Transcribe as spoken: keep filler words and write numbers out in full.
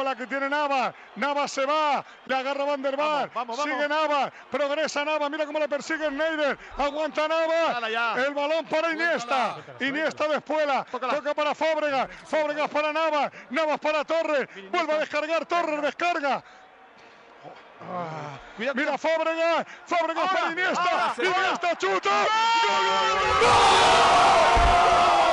la que tiene Navas. Navas se va, le agarra Van der Vaart. Vamos, vamos, Sigue vamos. Navas, progresa Navas. Mira cómo le persigue Schneider. Aguanta Navas. El balón para Iniesta. Iniesta de Espuela. Toca para Fábregas. Fábregas para Navas. Navas para Torres. Vuelve a descargar. Torres descarga. Ah, mira Fábregas, Fábregas para Iniesta, Iniesta chuta. ¡Gol!